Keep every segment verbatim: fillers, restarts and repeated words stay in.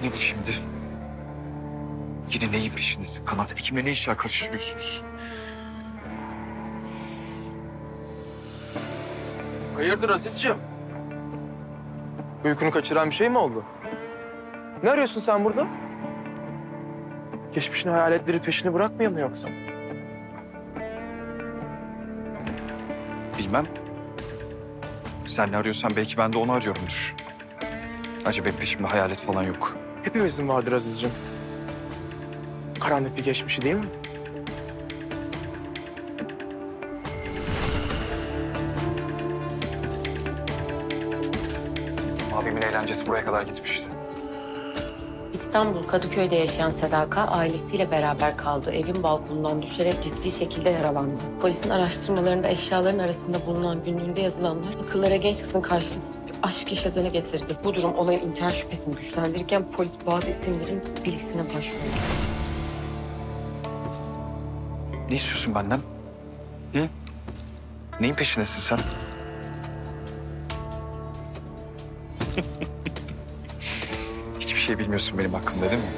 Ne bu şimdi? Yine neyin peşindesin? Kanat Ekim'le ne işler karıştırıyorsunuz? Hayırdır Azizciğim? Uykunu kaçıran bir şey mi oldu? Ne arıyorsun sen burada? Geçmişin hayaletleri peşini bırakmıyor mu yoksa? Bilmem. Sen ne arıyorsan belki ben de onu arıyorumdur. Acaba benim peşimde hayalet falan yok. Hepimizin vardır Azizciğim. Karanlık bir geçmişi değil mi? Abimin eğlencesi buraya kadar gitmişti. İstanbul Kadıköy'de yaşayan Sedaka ailesiyle beraber kaldığı evin balkonundan düşerek ciddi şekilde yaralandı. Polisin araştırmalarında eşyaların arasında bulunan günlüğünde yazılanlar akıllara genç kızın karşılıksız bir aşk yaşadığını getirdi. Bu durum olayın intihar şüphesini güçlendirirken polis bazı isimlerin bilgisine başvurdu. Ne istiyorsun benden? Hı? Neyin peşindesin sen? Hiçbir şey bilmiyorsun benim hakkımda değil mi?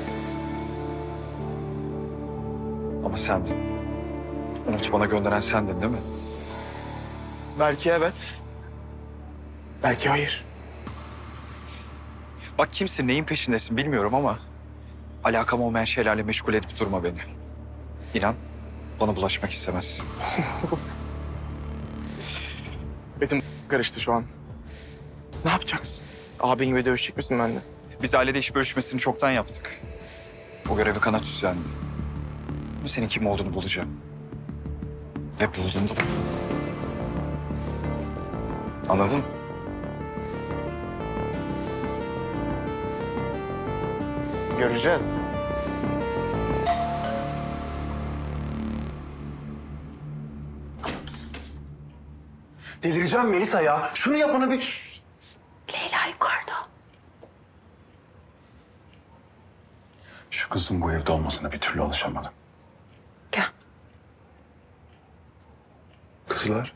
Ama sendin. Umut'u bana gönderen sendin değil mi? Belki evet. Belki hayır. Bak kimsin, neyin peşindesin bilmiyorum ama... alakam olmayan şeylerle meşgul edip durma beni. İnan, bana bulaşmak istemezsin. Betim karıştı şu an. Ne yapacaksın? Abin gibi dövüşecek misin benimle? Biz ailede iş bölüşmesini çoktan yaptık. O görevi Kanat üstlendi. Ama senin kim olduğunu bulacağım. Ve buldum da. Anladın mı? Göreceğiz. Delireceğim Melisa ya. Şunu yapana bir... Leyla yukarıda. Şu kızın bu evde olmasına bir türlü alışamadım. Gel. Kızlar.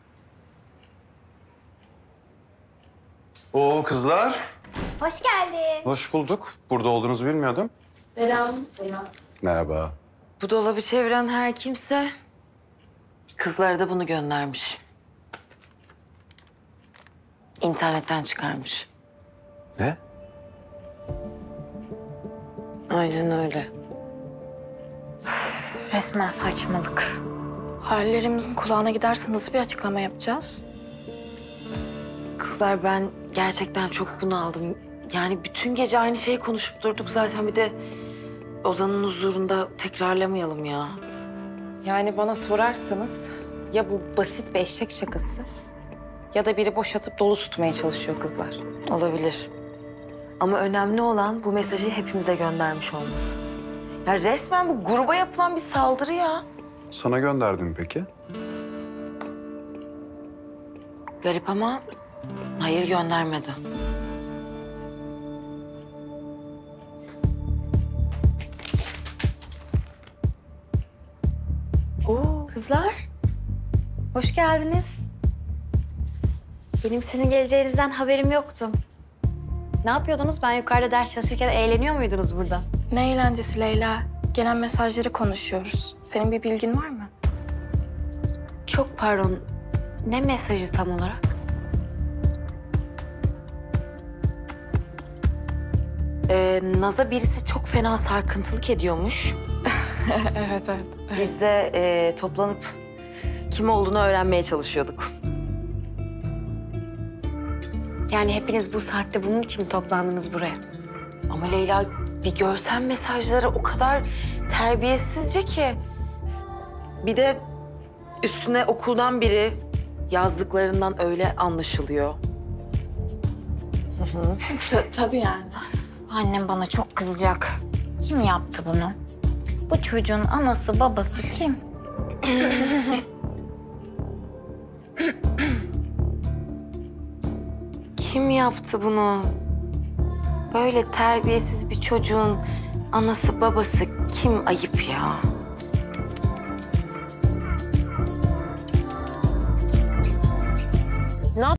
Oo kızlar. Hoş geldin. Hoş bulduk. Burada olduğunuzu bilmiyordum. Selam. Selam. Merhaba. Bu dolabı çeviren her kimse kızlara da bunu göndermiş. İnternetten çıkarmış. Ne? Aynen öyle. Resmen saçmalık. Hallerimizin kulağına giderse nasıl bir açıklama yapacağız? Kızlar ben gerçekten çok bunaldım. Yani bütün gece aynı şeyi konuşup durduk zaten. Bir de Ozan'ın huzurunda tekrarlamayalım ya. Yani bana sorarsanız ya bu basit bir eşek şakası ya da biri boşatıp dolu tutmaya çalışıyor kızlar. Olabilir. Ama önemli olan bu mesajı hepimize göndermiş olması. Ya resmen bu gruba yapılan bir saldırı ya. Sana gönderdim peki? Garip ama hayır göndermedi. Oo, kızlar. Hoş geldiniz. Benim sizin geleceğinizden haberim yoktu. Ne yapıyordunuz? Ben yukarıda ders çalışırken eğleniyor muydunuz burada? Ne eğlencesi Leyla? Gelen mesajları konuşuyoruz. Senin bir bilgin var mı? Çok pardon. Ne mesajı tam olarak? Ee, Naz'a birisi çok fena sarkıntılık ediyormuş. evet, evet. Biz de e, toplanıp kim olduğunu öğrenmeye çalışıyorduk. Yani hepiniz bu saatte bunun için mi toplandınız buraya? Ama Leyla bir görsen mesajları o kadar terbiyesizce ki. Bir de üstüne okuldan biri yazdıklarından öyle anlaşılıyor. Ta- tabii yani. Annem bana çok kızacak. Kim yaptı bunu? Bu çocuğun anası babası kim? Kim yaptı bunu? Böyle terbiyesiz bir çocuğun anası babası kim, ayıp ya.